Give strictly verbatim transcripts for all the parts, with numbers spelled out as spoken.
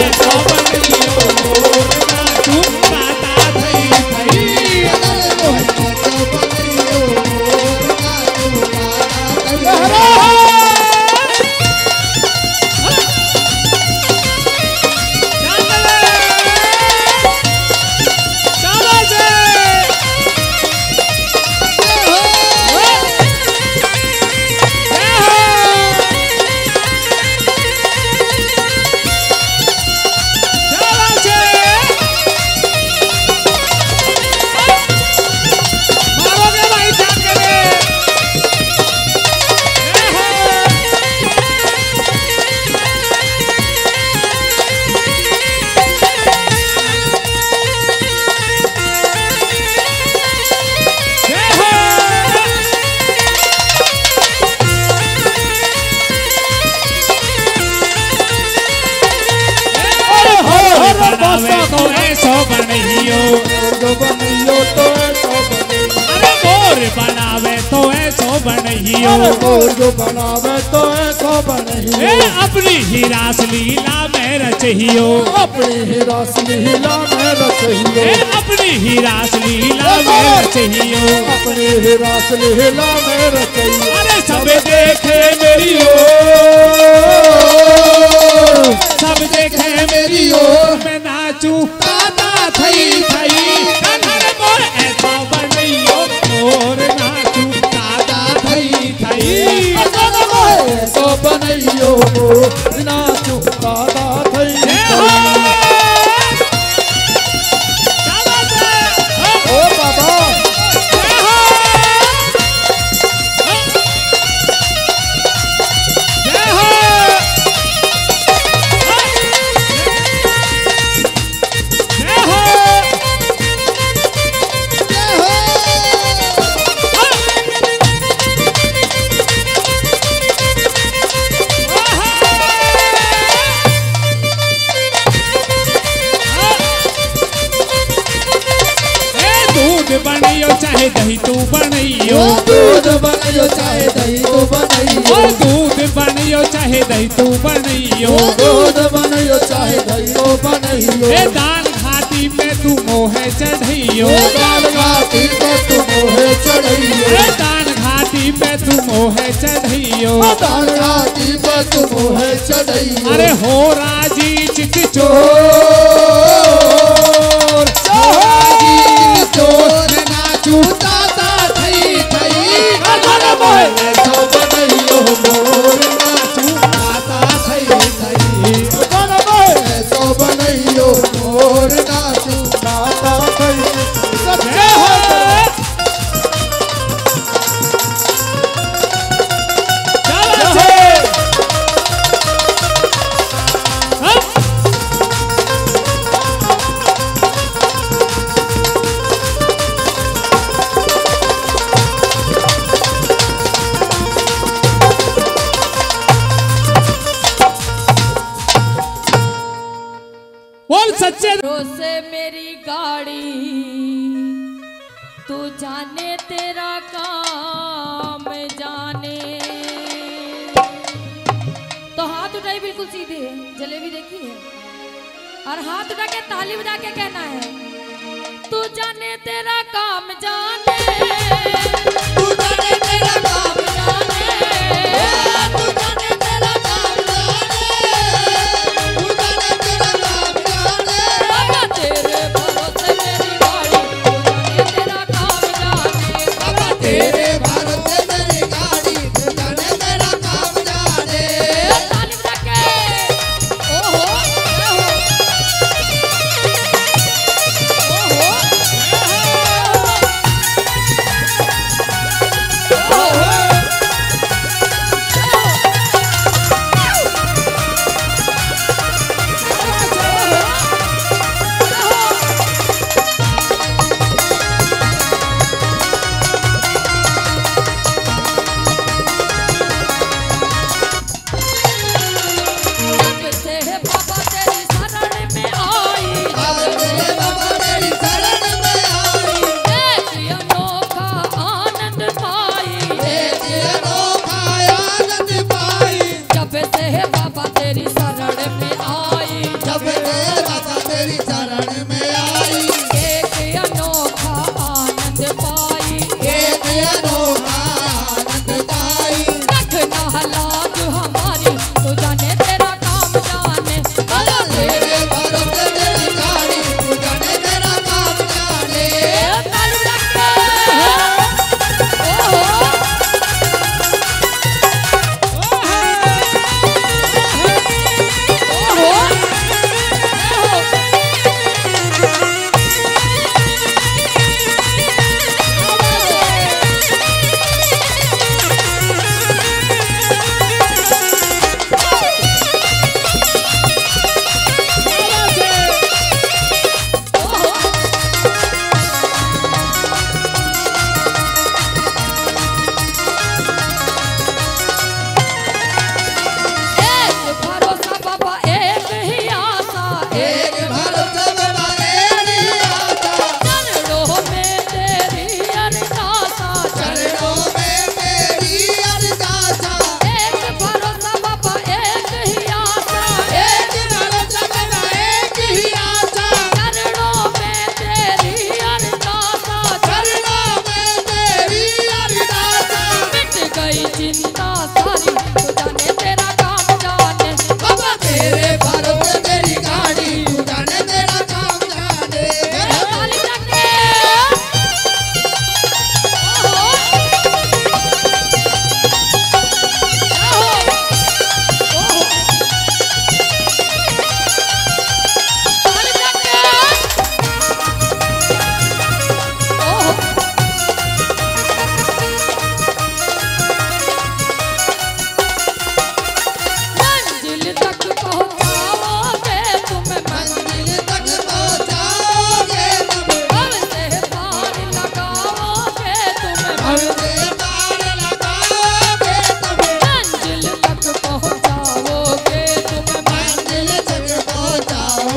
ऐसो बनइयो मोर नाचू दादा थई थई अरे मोह ऐसो बनइयो मोर नाचू दादा थई तो ऐसो बनइयो बनइयो तो ऐसो बनइयो अरे मोर बनावे तो ऐसो बनइयो मोर जो बनावे तो ऐसो बनइयो ए अपनी ही रास लीला में रचहियो अपनी ही रास लीला में रचहियो ए अपनी ही रास लीला में रचहियो अपनी ही रास लीला में रचहियो अरे सब देखे मेरी ओर सब देखे मेरी ओर मैं नाचू दादा थई थई अरे मोर ऐसो बनइयो मोर नाचू दादा थई थई ऐसो बनइयो मोर नाचू दादा थई ओ बाबा बनइयो चाहे दही तू बनइयो दूध बनइयो चाहे दही तू बनइयो दूध बनइयो चाहे दही तू बनइयो दूध बनइयो चाहे दही तू बनइयो ए दान घाटी पे तू मोहे चढ़इयो दान घाटी पे तू मोहे चढ़इयो ए दान घाटी पे तू मोहे चढ़इयो दान घाटी पे तू मोहे चढ़इयो अरे हो राजी चित चोर राजी चोर नाचू दादा थई थई अरे मोह ऐसो बनइयो मोर नाचू दादा थई थई अरे मोह ऐसो बनइयो मोर नाचू दादा थई सच्चे हो सच्चे से मेरी गाड़ी तू जाने तेरा काम जाने। तो हाथ उठाई बिल्कुल सीधे, जलेबी देखी है, और हाथ उठा के ताली बजा के कहना है तू जाने तेरा काम जाने, तू जाने तेरा काम जाने, तू जाने तेरा काम जाने, तू जाने तेरा काम जाने। बाबा तेरे भरोसे मेरी गाड़ी, तू जाने तेरा काम जाने। बाबा तेरे भरोसे मेरी गाड़ी, तू जाने तेरा काम जाने। ताली बजा के ओहो ओहो ओहो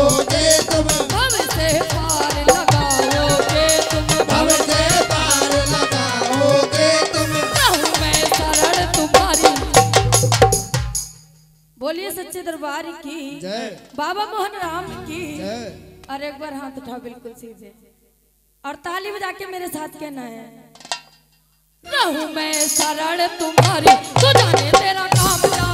लगाओगे तुम, भव से पार लगाओगे तुम, भव से पार लगाओगे तुम। रहूं मैं शरण तुम्हारी। बोलिए सच्चे दरबार की जय, बाबा मोहन राम की। जय। और एक बार हाथ उठा बिल्कुल सीधे और ताली बजा के मेरे साथ कहना है, रहूं मैं शरण तुम्हारी, तू जाने तेरा काम जाने।